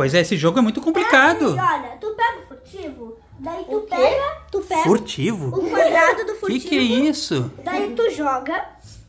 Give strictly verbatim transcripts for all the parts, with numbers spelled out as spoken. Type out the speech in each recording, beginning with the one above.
Pois é, esse jogo é muito complicado. É assim, olha, tu pega o furtivo, daí tu O quê? pega, tu pega Furtivo? o quadrado do Que furtivo. que é isso? Daí tu joga.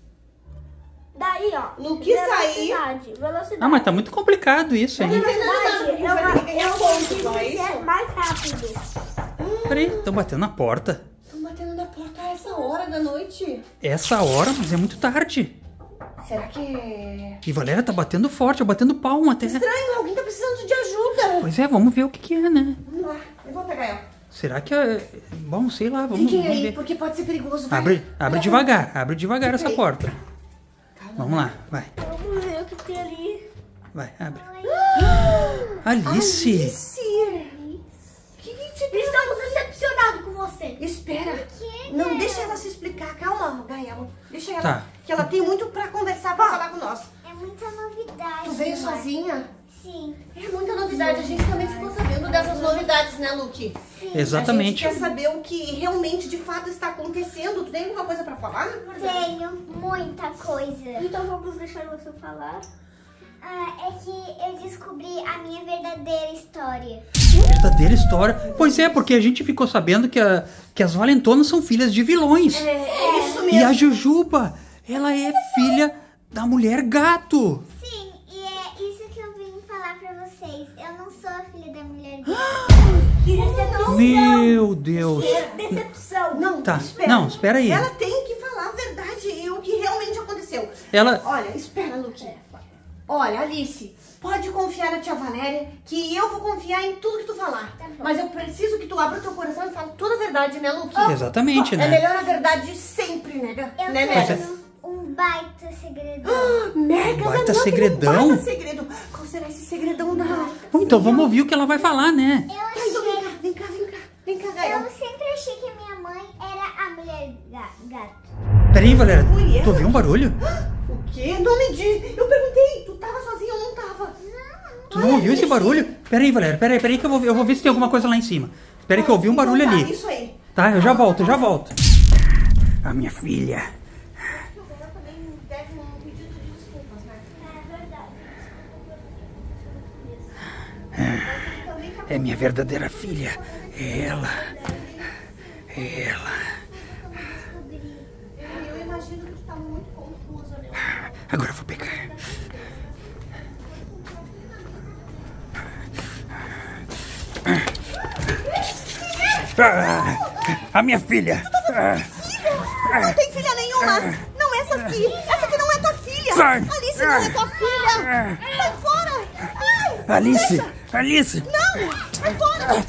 Daí, ó. No que sair. Velocidade, velocidade. Ah, mas tá muito complicado isso, hein? Velocidade é uma, é um ponto, furtivo só que isso? é mais rápido. Peraí, estão batendo na porta. Estão batendo na porta a essa hora da noite. Essa hora, mas é muito tarde. Será que é... E Valéria tá batendo forte, batendo palma até. Estranho, alguém tá precisando de ajuda. Pois é, vamos ver o que que é, né? Vamos lá, eu vou pegar ela. Será que é... Bom, sei lá, vamos, Fiquem vamos aí, ver. porque pode ser perigoso. Vai. Abre, abre Vai, devagar, abre devagar essa Fica aí. porta. Calma. Vamos lá, vai, Vamos ver o que tem ali. vai, abre. Alice! Alice! Que que te... Estamos decepcionados com você. Espera. Não, deixa ela se explicar. Calma, Gael. Deixa ela. Tá. Que ela tem muito pra conversar, pra falar com nós. É muita novidade. Tu veio mãe. sozinha? Sim. É muita novidade. A gente também ficou sabendo dessas novidades, né, Luke? Exatamente. A gente quer saber o que realmente, de fato, está acontecendo. Tu tem alguma coisa pra falar? Tenho muita coisa. Então vamos deixar você falar. Ah, é que eu descobri a minha verdadeira história. Verdadeira história. Pois é, porque a gente ficou sabendo que, a, que as Valentonas são filhas de vilões. É, é isso E a Jujuba, ela é filha da mulher gato. Sim, e é isso que eu vim falar pra vocês. Eu não sou a filha da mulher dele. Que decepção. Meu Deus. Decepção. Não, Tá, espera. não, espera aí. Ela tem que falar a verdade e o que realmente aconteceu. Ela... Olha, espera, Luke. Olha, Alice, pode confiar na tia Valéria que eu vou confiar em tudo que tu falar. Mas eu preciso que tu abra o teu coração e fale toda a verdade, né, Luke? Exatamente, É né? melhor a verdade sempre, nega. Eu Né, Pois é. Megas? tenho um baita segredo. Megas, Baita a minha tem segredão? Um baita segredo. Qual será esse segredão da... Bom, então vamos ouvir o que ela vai falar, né? Eu Ai, então vem achei... cá, vem cá, vem cá. Vem cá, Gael. Eu sempre achei que a minha mãe era a mulher ga- gato. Peraí, Valéria, Mulher? tu ouviu um barulho? O quê? Não me diz. Eu perguntei, tu tava sozinha ou não tava? Tu não ouviu esse barulho? Peraí, Valéria, peraí, peraí que eu vou, eu vou ver se tem alguma coisa lá em cima. Espera aí que eu ouvi um barulho Então tá, ali. Isso aí. Tá, eu já volto, eu já volto. A minha filha. Ela também deve um pedido de desculpas, né? É verdade. É minha verdadeira filha. É ela. É ela. Eu imagino que tu tá muito confusa, meu. Agora eu vou pegar. Ah, a minha filha. Ah, Não tem filha nenhuma! Não é essa aqui! Essa aqui não é tua filha! Sai. Alice não é tua filha! Sai fora! Ai, Alice, Alice. não! Sai fora!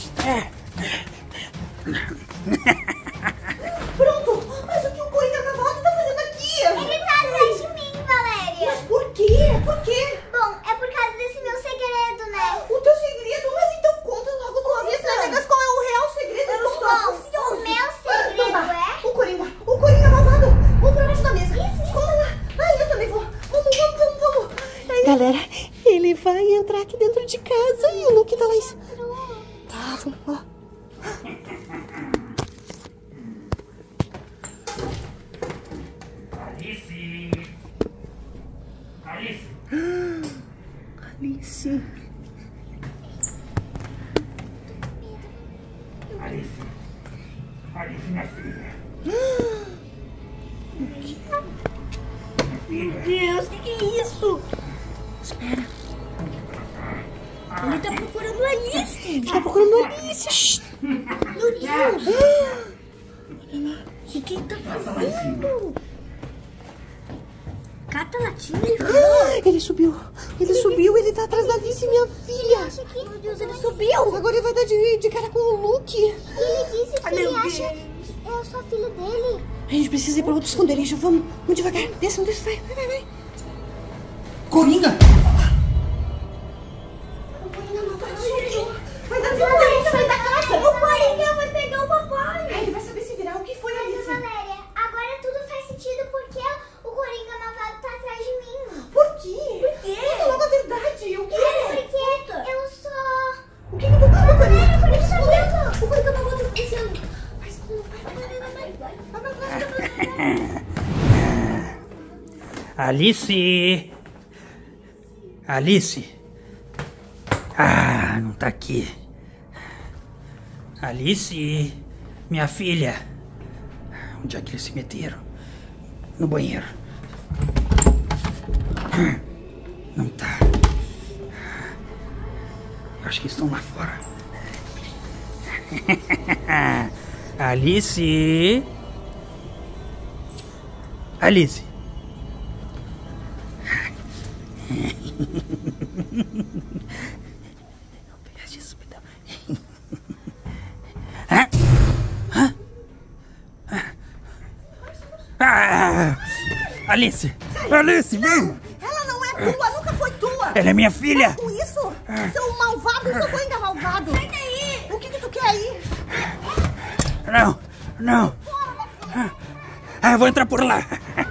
Pronto! Mas o que o Coringa Cavalo tá fazendo aqui? Ele tá atrás de mim, Valéria. Mas por quê? Por quê? Bom, é por causa desse meu segredo, né? O teu segredo? Mas então conta logo de uma vez, né, Negas? Qual é o real segredo? Eu estou Bom, o meu segredo é... O Coringa! O Coringa malvado! Vamos pra baixo da mesa! Vamos lá! Ai, eu também vou! Vamos, vamos, vamos, vamos! Ai, galera, ele vai entrar aqui dentro de casa e o Luke tá lá em cima. Tá, vamos lá. Alice. Alice. Alice. Alice. Alice, minha filha. Meu Deus, o que, que é isso? Espera. Ele tá procurando a Alice. Ele tá procurando a Alice. Shhh. Meu Deus. O que, que ele tá fazendo? Cata latinha, ele falou. Ele subiu. Ele subiu. Ele tá atrás da Alice, minha filha. Meu Deus, ele subiu. Agora ele vai dar de, de cara com o Luke. Ele disse que Ah, meu ele Deus. acha... Eu sou filho dele. A gente precisa ir pra outro esconderijo. Vamos, vamos devagar. Desce, desce, vai, vai, vai, vai. Coringa. O Coringa malvado subiu. Vai dar tempo da gente sair da casa. O Coringa vai pegar o papai. Ai, ele vai saber se virar. O que foi, Mas, Alice? Valéria, agora tudo faz sentido porque o Coringa malvado tá atrás de mim. Por quê? Por quê? Conta logo a verdade. O que é? Porque eu sou... O que que tu tá Valéria, o Coringa tá Esconde. dentro. O Coringa malvado tá descendo. Vai, vai, vai, vai, vai, vai. Vai pra trás, vai pra trás. Alice. Alice. Ah. Ah, não tá aqui. Alice, minha filha. Onde é que eles se meteram? No banheiro. Não tá. Eu acho que estão lá fora. Alice. Alice. Ah, Alice! Alice, vem! Ela não é tua, nunca foi tua! Ela é minha filha! Com isso? Seu malvado, seu coringa malvado! Sai daí! O que que tu quer aí? Não, não! Ah, eu vou entrar por lá!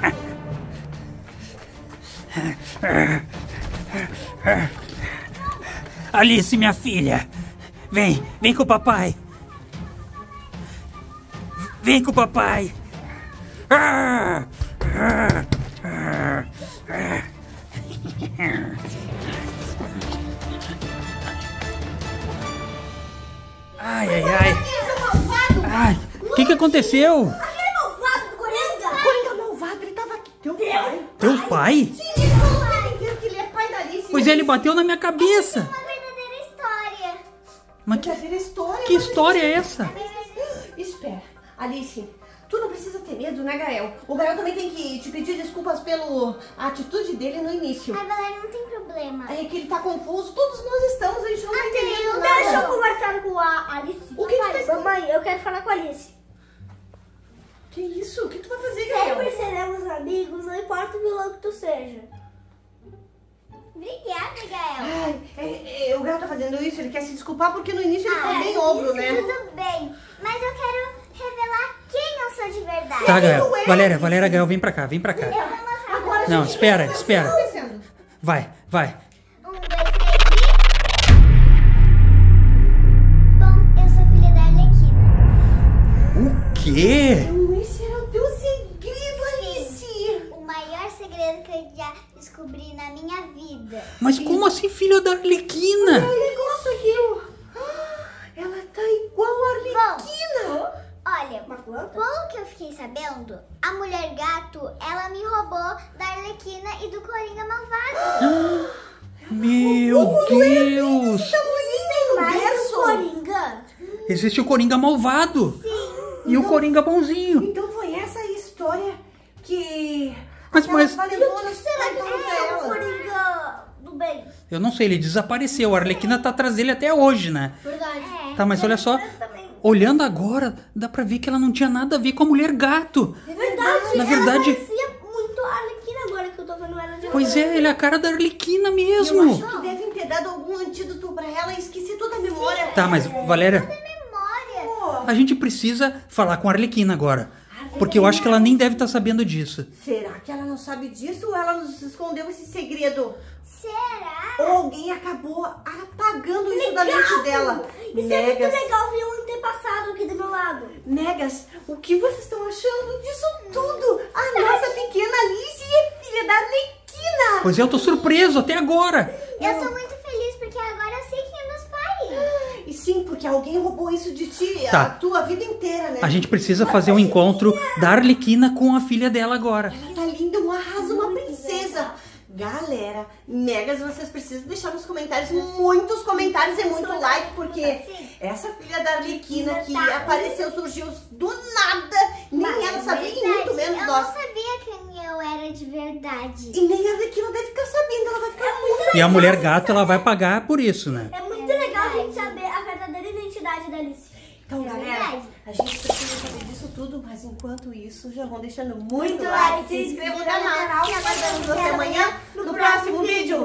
Alice, minha filha! Vem, vem com o papai! Vem com o papai! Ah! Ah! Ah! Ah! Ai, ai, ai! Ai, o que que aconteceu? Aquele malvado do Coringa! Coringa malvado, ele tava aqui. Teu pai? Teu pai? Sim, ele falou o tempo inteiro que ele é pai da Alice. Pois é, ele bateu na minha cabeça! Uma verdadeira história. Mas que, Verdadeira história. que mas história é ele- essa? Espera, Alice, tu não precisa ter medo, né, Gael? O Gael também tem que te pedir desculpas pela atitude dele no início. Ai, Valéria, não tem problema. Aí que ele tá confuso, todos nós estamos, a gente não tá entendendo nada. Deixa eu conversar com a Alice. O que que Mamãe, tá- mamãe, eu quero falar com a Alice. Que isso? O que tu vai fazer, Gael? Sempre seremos amigos, não importa o vilão que tu seja. Obrigada, Gael. Ai, é, é, o Gael tá fazendo isso, ele quer se desculpar porque no início ele Ah, foi bem é, ogro, né? Tudo bem, mas eu quero revelar quem eu sou de verdade. Tá, Gael. tu é? Valéria, Valéria, Gael, vem pra cá, vem pra cá. Eu vou mostrar Agora a Não, gente espera, vai ver o que espera. tá acontecendo. Vai, vai. Um, dois, três e... Bom, eu sou filha da Arlequina. O quê? Então, esse era o teu segredo, Alice. O maior segredo que eu já descobri na minha vida. Mas como assim, filha da Arlequina? Olha isso aqui. Ah, ela tá igual a Arlequina. Olha, Uma planta? pelo que eu fiquei sabendo, a mulher gato, ela me roubou da Arlequina e do Coringa malvado. Meu Deus! Então existem no Mas o berço. Coringa. Existe o Coringa malvado. E o Coringa bonzinho. Então foi essa a história que Mas- aquelas mas- valentonas Será que contaram pra é o ela. Coringa do bem? Eu não sei, ele desapareceu. A Arlequina tá atrás dele até hoje, né? Verdade. É. Tá, mas olha só. Também. Olhando agora, dá pra ver que ela não tinha nada a ver com a mulher gato. É verdade. Na verdade- Ela parecia muito a Arlequina agora que eu tô vendo ela de Pois é, ele é a cara da Arlequina Eu mesmo. acho que devem ter dado algum antídoto pra ela e esqueci toda a memória. Tá, mas Valéria, Memória. Pô, a gente precisa falar com a Arlequina agora. Porque eu acho que ela nem deve estar sabendo disso. será que ela não sabe disso ou ela nos escondeu esse segredo? Será? Ou alguém acabou apagando isso da mente dela? Isso é muito Megas, legal ver um antepassado aqui do meu lado. Megas, o que vocês estão achando disso tudo? A nossa pequena Alice é filha da Arlequina. Pois é, eu tô surpreso até agora. Eu tô muito feliz porque agora eu sei quem é meus pais. E sim, porque alguém roubou isso de ti Tá. a tua vida inteira, né? A gente precisa fazer um encontro da Arlequina com a filha dela agora. Ela tá linda, um arraso, uma princesa. Galera, Megas, vocês precisam deixar nos comentários muitos comentários e muito like, porque essa filha da Arlequina que apareceu, surgiu do nada, nem ela sabia e muito menos eu nós. não sabia quem eu era de verdade. E nem a Arlequina deve ficar sabendo, ela vai ficar muito... E a mulher gato, ela vai pagar por isso, né? É muito legal a gente saber a verdadeira identidade da Alice. Então, É galera, verdade. a gente precisa saber disso tudo, mas enquanto isso, já vão deixando muito, Muito like, like, se inscrevam no se inscreva no canal canal e e aguardamos você aguardamos amanhã no próximo vídeo.